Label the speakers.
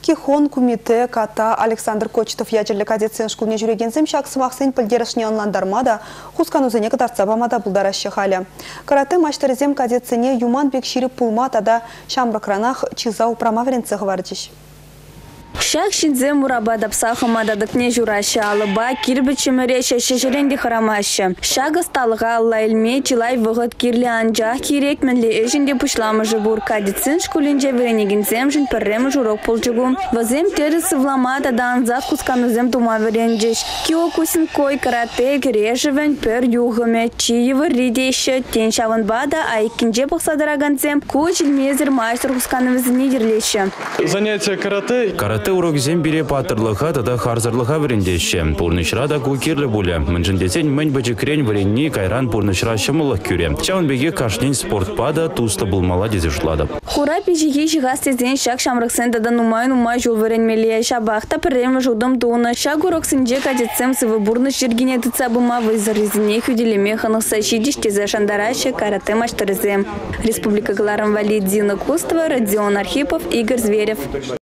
Speaker 1: Кихон кумите ката Александр Кочетов ядерлік адетсен шкулне жүрегензем шақсымақсын пілдерішне онландармада, хусканузыне кадарцабамада бұлдарашы халі. Карате маштарызем кадетсене юман бек ширіп пулматада шамракранах чизау прамаверенцеғы вардиш.
Speaker 2: Шак шинзе мурабадап сахамададык не жураща алыба кирбичемереші шешеренде харамашы. Шага сталыға алла илме чилай вғыт кирлі анжақ керек менлі ежінде пышламы жыбур кадетсен шкулинже веренегензем жын пірремі журок полчугу. Вазем тересі вламатадан зат кусканузем тума веренжеш. Кио кусин кой карате кережевен пер юғыме чиевы ридеші тен шаванбада айкінже бұқсадарагансем көч илмезір майстер кусканузын недерлеші.
Speaker 3: Занятие карате урок зем бире патырлыха тада харзарлыха врендеші. Пурнышра да кукирлі бұлі. Міншіндесен мэнь бачекрень вренни кайран пурнышра шымылық күре. Чаун беге кашнен спортпада туста булмала дезешлады.
Speaker 2: Хура пижиге жигастезен шак шамрыксен тада нумай жол вренмелия шабахта пірремі жудым туына. Шак уроксынже кадетсем сывы бурныш жергене тыцабыма вызырызіне хүделеме ханықса шидиштезе шандараші карате маштарызем. Республика Гларам Валидина Кустова, Родион Архипов, Игорь Зверев.